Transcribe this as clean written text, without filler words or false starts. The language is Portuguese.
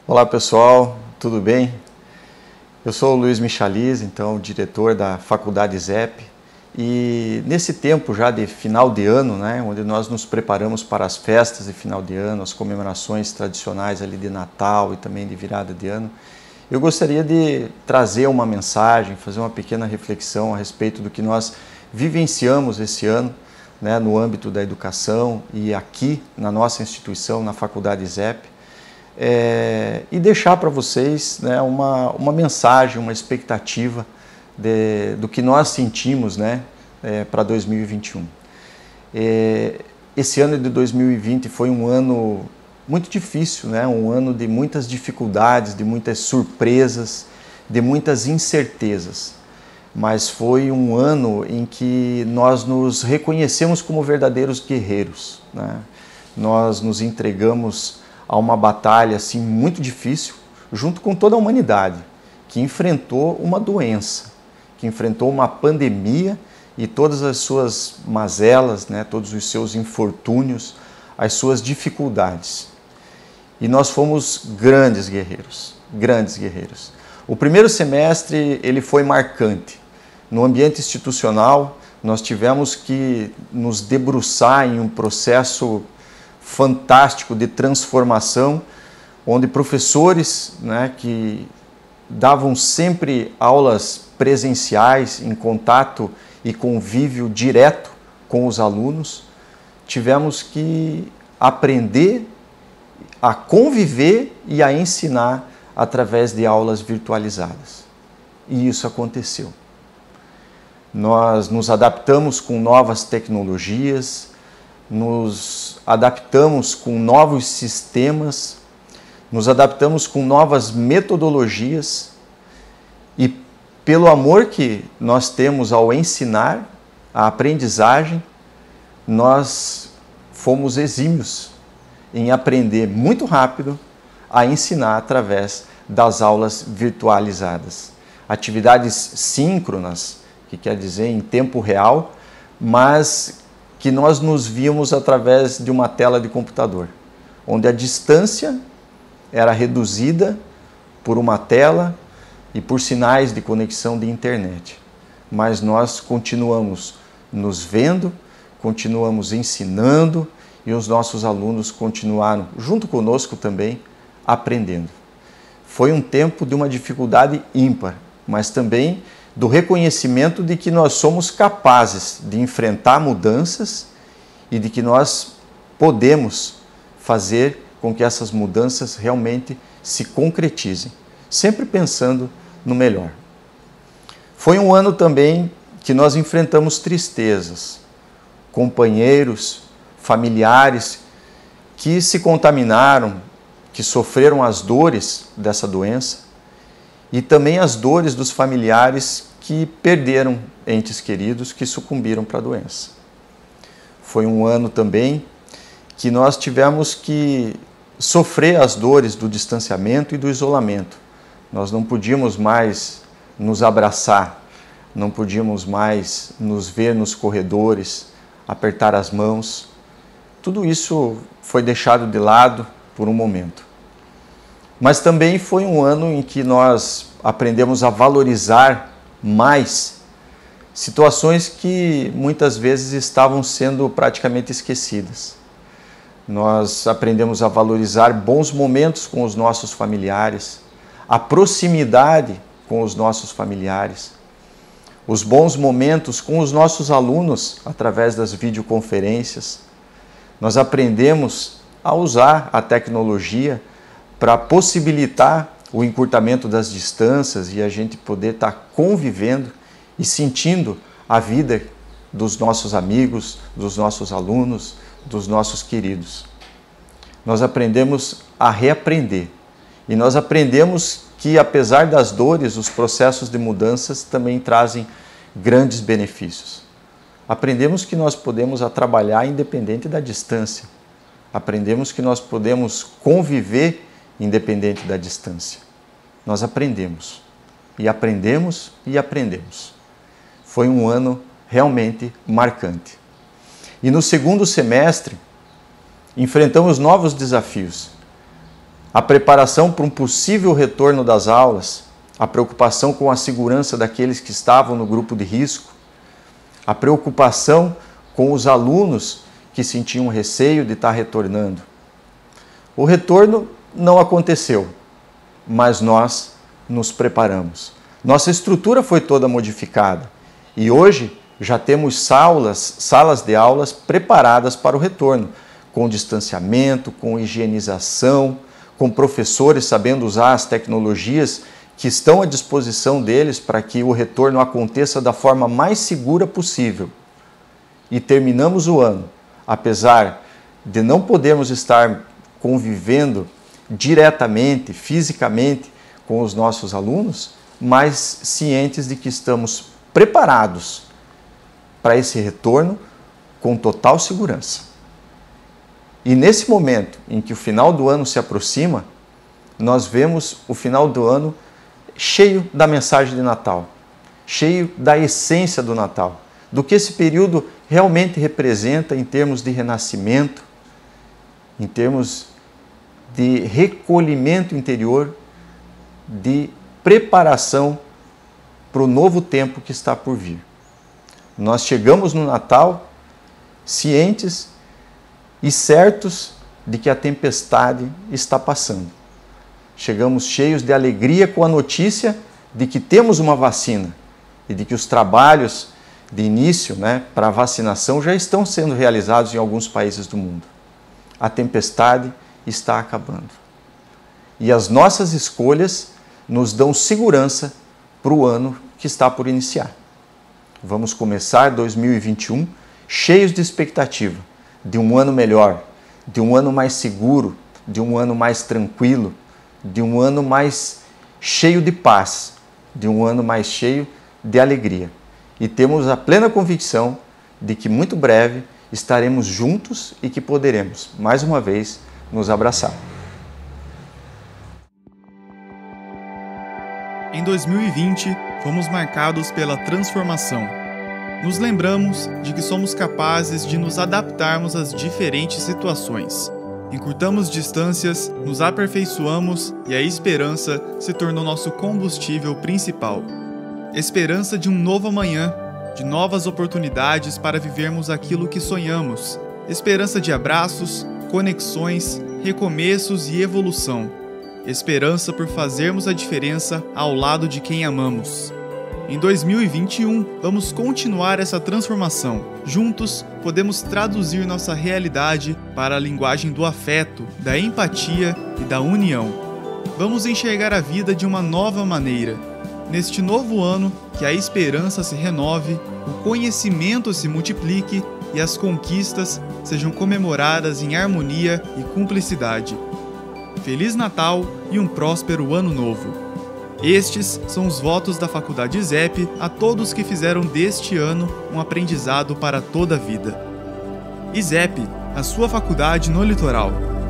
Olá pessoal, tudo bem? Eu sou o Luiz Michaliz, então diretor da Faculdade ZEP, e nesse tempo já de final de ano, onde nós nos preparamos para as festas de final de ano, as comemorações tradicionais ali de Natal e também de virada de ano, eu gostaria de trazer uma mensagem, fazer uma pequena reflexão a respeito do que nós vivenciamos esse ano, no âmbito da educação e aqui na nossa instituição, na Faculdade ZEP, e deixar para vocês uma mensagem, uma expectativa do que nós sentimos para 2021. Esse ano de 2020 foi um ano muito difícil, um ano de muitas dificuldades, de muitas surpresas, de muitas incertezas. Mas foi um ano em que nós nos reconhecemos como verdadeiros guerreiros. Nós nos entregamos a uma batalha assim, muito difícil, junto com toda a humanidade, que enfrentou uma doença, que enfrentou uma pandemia e todas as suas mazelas, todos os seus infortúnios, as suas dificuldades. E nós fomos grandes guerreiros, grandes guerreiros. O primeiro semestre ele foi marcante. No ambiente institucional, nós tivemos que nos debruçar em um processo fantástico de transformação, onde professores que davam sempre aulas presenciais, em contato e convívio direto com os alunos, tivemos que aprender a conviver e a ensinar através de aulas virtualizadas. E isso aconteceu. Nós nos adaptamos com novas tecnologias, nos adaptamos com novos sistemas, nos adaptamos com novas metodologias e pelo amor que nós temos ao ensinar, a aprendizagem, nós fomos exímios em aprender muito rápido a ensinar através das aulas virtualizadas. Atividades síncronas, que quer dizer em tempo real, mas que nós nos víamos através de uma tela de computador, onde a distância era reduzida por uma tela e por sinais de conexão de internet. Mas nós continuamos nos vendo, continuamos ensinando e os nossos alunos continuaram, junto conosco também, aprendendo. Foi um tempo de uma dificuldade ímpar, mas também do reconhecimento de que nós somos capazes de enfrentar mudanças e de que nós podemos fazer com que essas mudanças realmente se concretizem, sempre pensando no melhor. Foi um ano também que nós enfrentamos tristezas, companheiros, familiares que se contaminaram, que sofreram as dores dessa doença, e também as dores dos familiares que perderam entes queridos que sucumbiram para a doença. Foi um ano também que nós tivemos que sofrer as dores do distanciamento e do isolamento. Nós não podíamos mais nos abraçar, não podíamos mais nos ver nos corredores, apertar as mãos. Tudo isso foi deixado de lado por um momento. Mas também foi um ano em que nós aprendemos a valorizar mais situações que muitas vezes estavam sendo praticamente esquecidas. Nós aprendemos a valorizar bons momentos com os nossos familiares, a proximidade com os nossos familiares, os bons momentos com os nossos alunos através das videoconferências. Nós aprendemos a usar a tecnologia para possibilitar o encurtamento das distâncias e a gente poder estar convivendo e sentindo a vida dos nossos amigos, dos nossos alunos, dos nossos queridos. Nós aprendemos a reaprender e nós aprendemos que, apesar das dores, os processos de mudanças também trazem grandes benefícios. Aprendemos que nós podemos trabalhar independente da distância. Aprendemos que nós podemos conviver independente da distância. Nós aprendemos, e aprendemos, e aprendemos. Foi um ano realmente marcante. E no segundo semestre, enfrentamos novos desafios. a preparação para um possível retorno das aulas, a preocupação com a segurança daqueles que estavam no grupo de risco, a preocupação com os alunos que sentiam receio de estar retornando. O retorno não aconteceu, mas nós nos preparamos. Nossa estrutura foi toda modificada e hoje já temos salas de aulas preparadas para o retorno, com distanciamento, com higienização, com professores sabendo usar as tecnologias que estão à disposição deles para que o retorno aconteça da forma mais segura possível. E terminamos o ano, apesar de não podermos estar convivendo diretamente, fisicamente, com os nossos alunos, mas cientes de que estamos preparados para esse retorno com total segurança. E nesse momento em que o final do ano se aproxima, nós vemos o final do ano cheio da mensagem de Natal, cheio da essência do Natal, do que esse período realmente representa em termos de renascimento, em termos de recolhimento interior, de preparação para o novo tempo que está por vir. Nós chegamos no Natal cientes e certos de que a tempestade está passando. Chegamos cheios de alegria com a notícia de que temos uma vacina e de que os trabalhos de início, para a vacinação já estão sendo realizados em alguns países do mundo. A tempestade está acabando. E as nossas escolhas nos dão segurança para o ano que está por iniciar. Vamos começar 2021 cheios de expectativa, de um ano melhor, de um ano mais seguro, de um ano mais tranquilo, de um ano mais cheio de paz, de um ano mais cheio de alegria. E temos a plena convicção de que muito breve estaremos juntos e que poderemos, mais uma vez, nos abraçar. Em 2020, fomos marcados pela transformação. Nos lembramos de que somos capazes de nos adaptarmos às diferentes situações. Encurtamos distâncias, nos aperfeiçoamos e a esperança se tornou nosso combustível principal. Esperança de um novo amanhã, de novas oportunidades para vivermos aquilo que sonhamos. Esperança de abraços, conexões, recomeços e evolução. Esperança por fazermos a diferença ao lado de quem amamos. Em 2021, vamos continuar essa transformação. Juntos, podemos traduzir nossa realidade para a linguagem do afeto, da empatia e da união. Vamos enxergar a vida de uma nova maneira. Neste novo ano, que a esperança se renove, o conhecimento se multiplique e as conquistas sejam comemoradas em harmonia e cumplicidade. Feliz Natal e um próspero Ano Novo! Estes são os votos da Faculdade ISEP a todos que fizeram deste ano um aprendizado para toda a vida. ISEP, a sua faculdade no litoral.